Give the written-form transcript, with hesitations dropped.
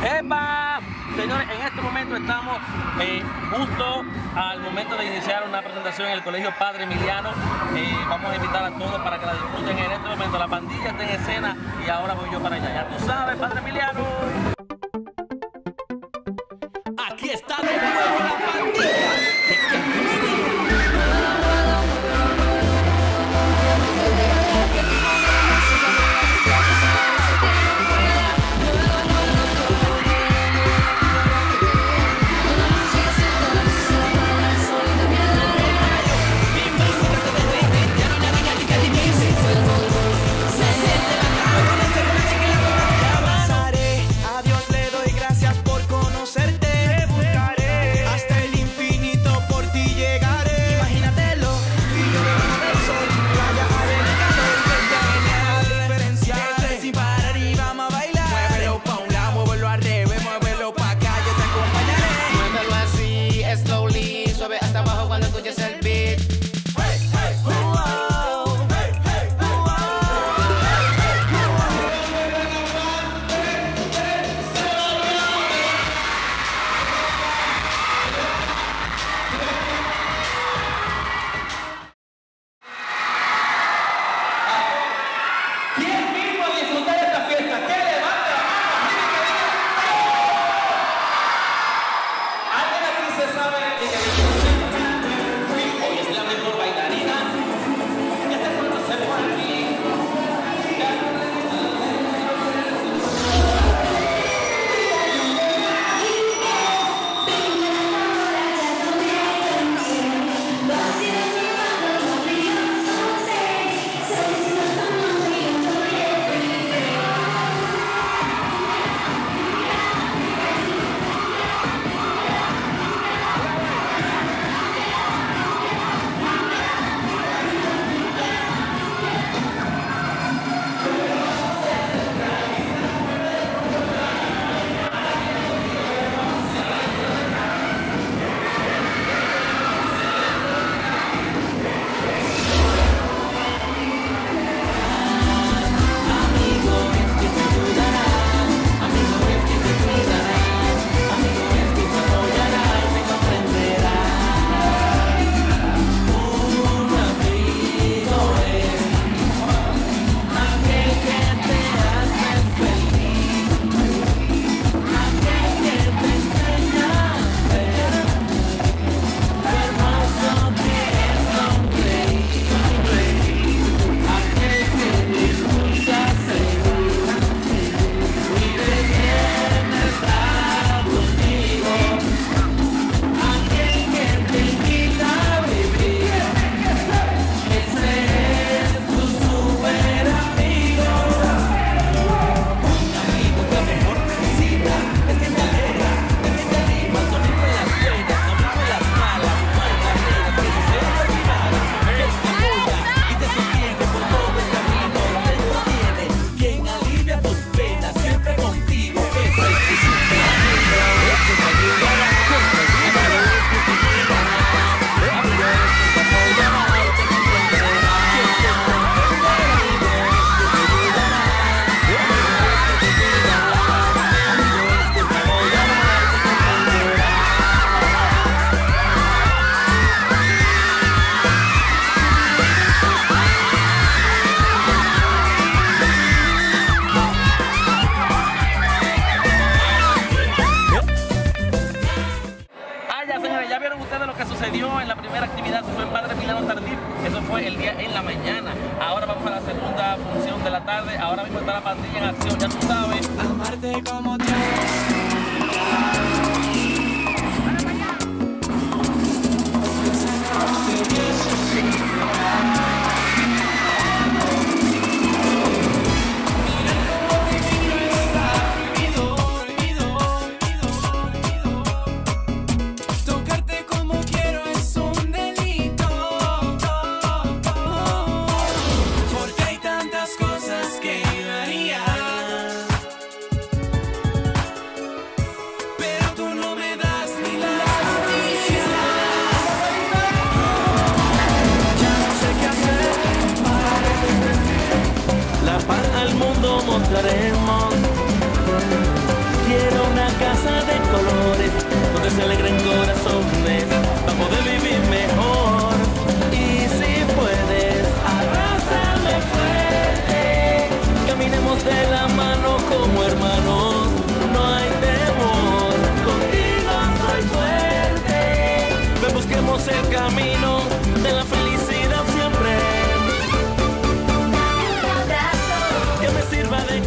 ¡Epa! Señores, en este momento estamos justo al momento de iniciar una presentación en el Colegio Padre Emiliano. Vamos a invitar a todos para que la disfruten en este momento. La pandilla está en escena y ahora voy yo para allá. Ya tú sabes, Padre Emiliano. Aquí está de nuevo la pandilla. En la primera actividad fue en Padre Emiliano Tardif, eso fue el día en la mañana. Ahora vamos a la segunda función de la tarde, ahora mismo está la pandilla en acción, ya tú sabes. Amarte como te razones para poder vivir mejor. Y si puedes, abrázame fuerte, caminemos de la mano como hermanos, no hay temor, contigo soy fuerte, ven busquemos el camino